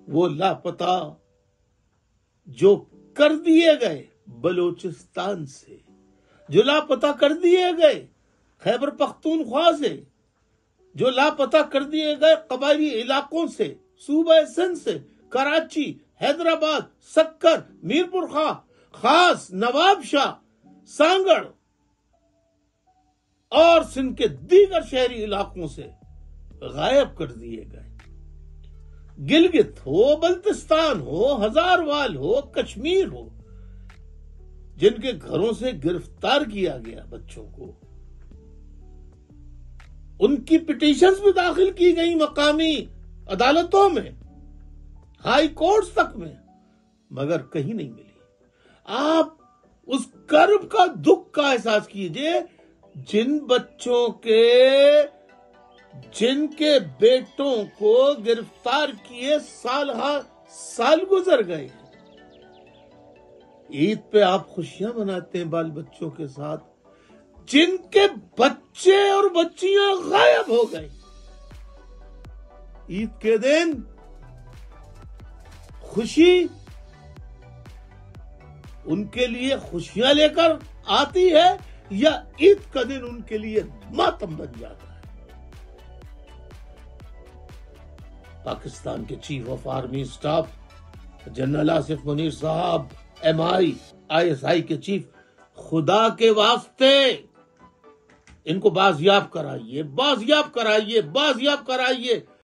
वो लापता जो कर दिए गए बलूचिस्तान से, जो लापता कर दिए गए खैबर पख्तूनख्वा से, जो लापता कर दिए गए कबायली इलाकों से, सूबा सिंध से, कराची, हैदराबाद, सक्कर, मीरपुर खास, नवाबशाह, सांगड़ और सिंध के दीगर शहरी इलाकों से गायब कर दिए गए। गिलगित हो, बल्तिस्तान हो, हजारवाल हो, कश्मीर हो, जिनके घरों से गिरफ्तार किया गया बच्चों को, उनकी पिटीशंस भी दाखिल की गई मकामी अदालतों में, हाई कोर्ट्स तक में, मगर कहीं नहीं मिली। आप उस कर्ब का, दुख का एहसास कीजिए जिन बच्चों के, जिनके बेटों को गिरफ्तार किए साल गुजर गए। ईद पे आप खुशियां मनाते हैं बाल बच्चों के साथ, जिनके बच्चे और बच्चियां गायब हो गए। ईद के दिन खुशी उनके लिए खुशियां लेकर आती है या ईद का दिन उनके लिए मातम बन जाता है। पाकिस्तान के chief of army staff general Asif Munir साहब, MI ISI के चीफ, खुदा के वास्ते इनको बाजियाब कराइए, बाजियाब कराइए, बाजियाब कराइए।